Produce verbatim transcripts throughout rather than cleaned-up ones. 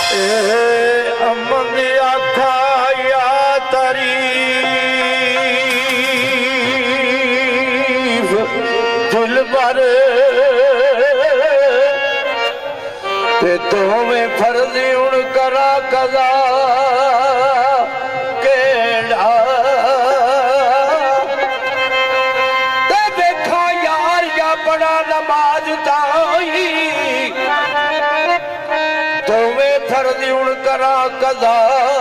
अमन आखा या तारीफ दिलबर ते दोवें फर्जी हुण करा कदा केड़ा ते देखा यार या बड़ा नमाज ताई दोवें फर्जी हुण करा कदा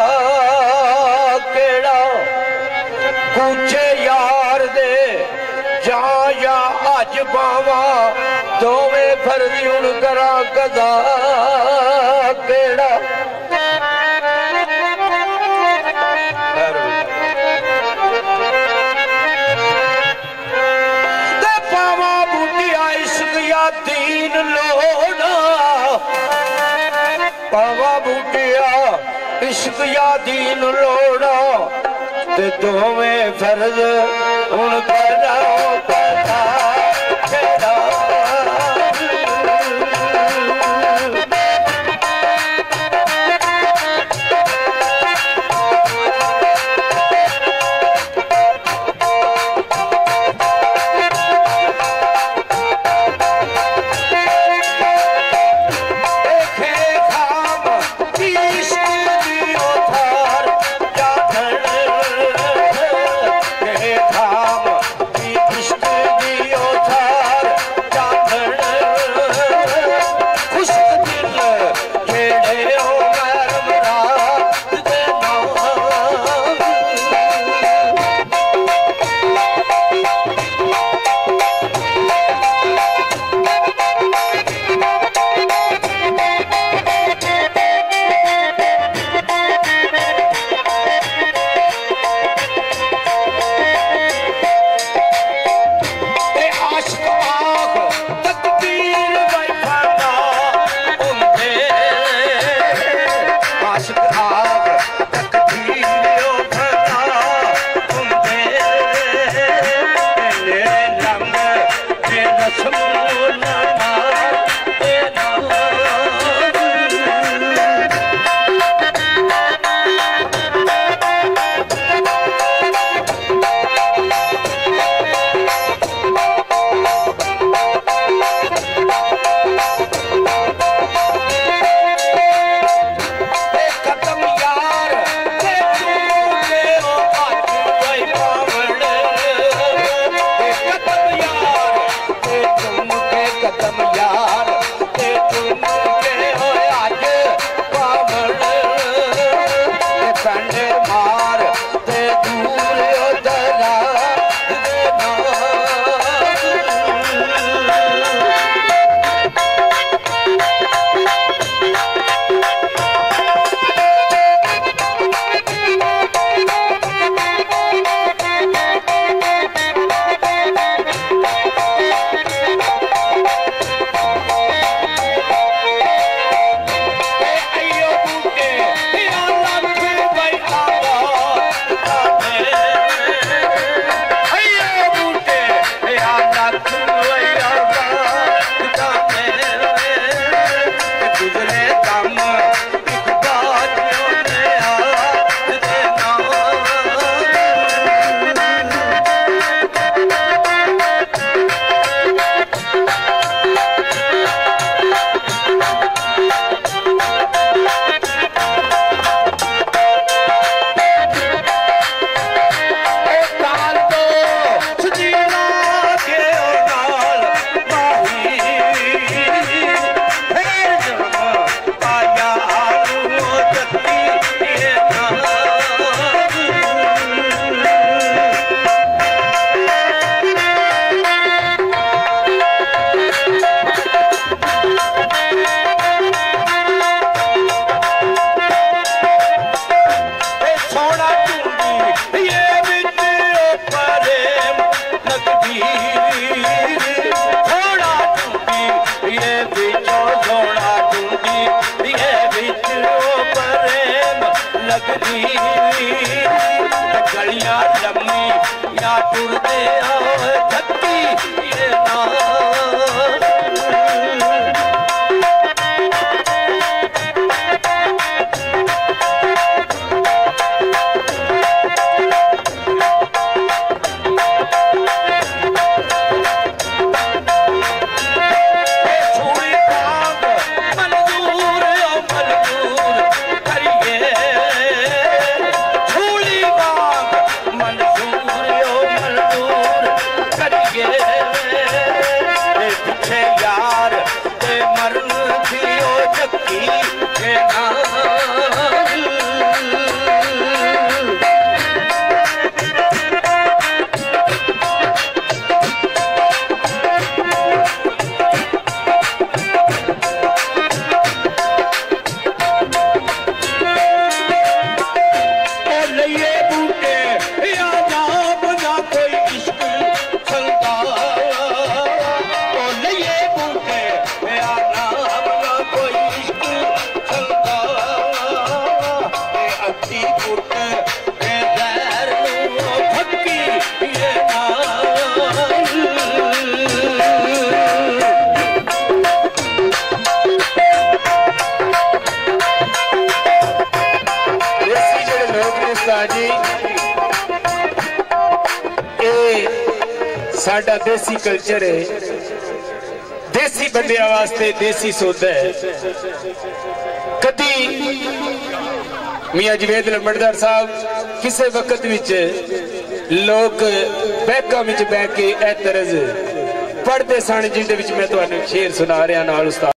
केड़ा कुछे यार दे जा या अज बावा दोवें फर्जी हुण करा कदा केड़ा ते पावा बूटिया इश्क या दीन लोड़ा पावा बूटिया इश्क या दीन लोड़ा ते दोवें फर्ज हुण करा कदा केड़ा गलियां लम्मी या टुरदे थकी ना साडा देसी कल्चर है, देसी बंदिया वास्ते देसी सौदा है। कदी मियां जवेद लंबड़दार साहब किसी वक्त विच लोग बैकां विच बैठ के ए तरज पढ़ते सन, जिंदे विच मैं तुहानू शेर सुना रहा नाल उस्ताद।